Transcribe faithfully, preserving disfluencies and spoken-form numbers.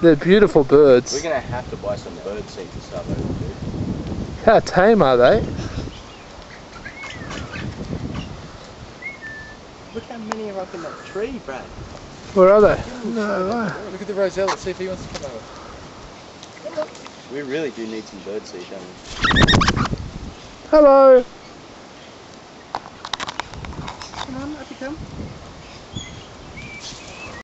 They're beautiful birds. We're going to have to buy some bird seed to start over with. How tame are they? Look how many are up in that tree, Brad. Where are they? No way. Look at the roselle, let's see if he wants to come over. We really do need some bird seed, don't we? Hello.